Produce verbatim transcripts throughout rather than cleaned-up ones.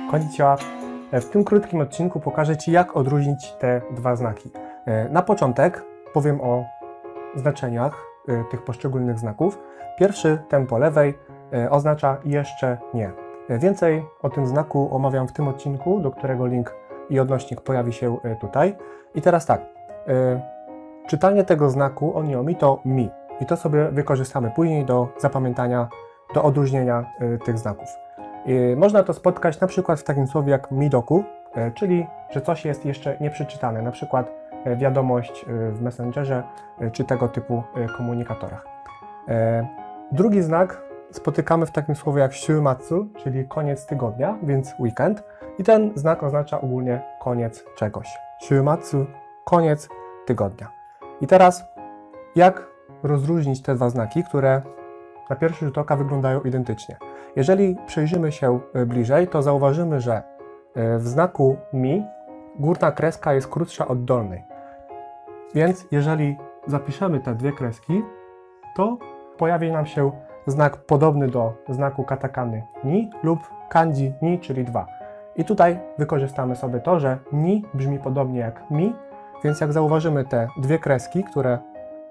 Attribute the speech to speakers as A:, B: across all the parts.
A: Konnichiwa. W tym krótkim odcinku pokażę Ci, jak odróżnić te dwa znaki. Na początek powiem o znaczeniach tych poszczególnych znaków. Pierwszy, ten po lewej, oznacza jeszcze nie. Więcej o tym znaku omawiam w tym odcinku, do którego link i odnośnik pojawi się tutaj. I teraz tak, czytanie tego znaku oniomi to mi. I to sobie wykorzystamy później do zapamiętania, do odróżnienia tych znaków. Można to spotkać na przykład w takim słowie jak midoku, czyli że coś jest jeszcze nieprzeczytane, na przykład wiadomość w Messengerze czy tego typu komunikatorach. Drugi znak spotykamy w takim słowie jak shiumatsu, czyli koniec tygodnia, więc weekend. I ten znak oznacza ogólnie koniec czegoś. Shiumatsu, koniec tygodnia. I teraz jak rozróżnić te dwa znaki, które na pierwszy rzut oka wyglądają identycznie. Jeżeli przyjrzymy się bliżej, to zauważymy, że w znaku mi górna kreska jest krótsza od dolnej. Więc jeżeli zapiszemy te dwie kreski, to pojawi nam się znak podobny do znaku katakany ni lub kanji ni, czyli dwa. I tutaj wykorzystamy sobie to, że ni brzmi podobnie jak mi, więc jak zauważymy te dwie kreski, które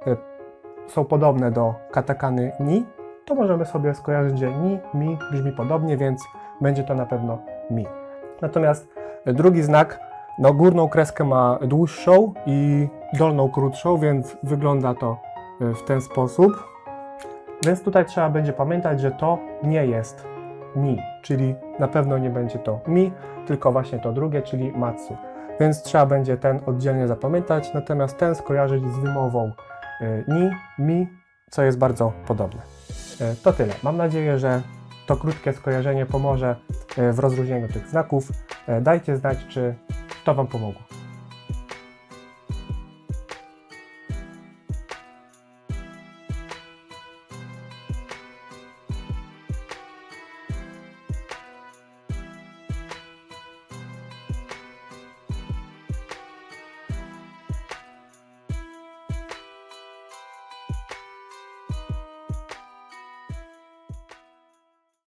A: są podobne do katakany ni, to możemy sobie skojarzyć, że ni, mi brzmi podobnie, więc będzie to na pewno mi. Natomiast drugi znak, no górną kreskę ma dłuższą i dolną krótszą, więc wygląda to w ten sposób. Więc tutaj trzeba będzie pamiętać, że to nie jest ni, czyli na pewno nie będzie to mi, tylko właśnie to drugie, czyli matsu. Więc trzeba będzie ten oddzielnie zapamiętać, natomiast ten skojarzyć z wymową ni, mi, co jest bardzo podobne. To tyle. Mam nadzieję, że to krótkie skojarzenie pomoże w rozróżnieniu tych znaków. Dajcie znać, czy to Wam pomogło.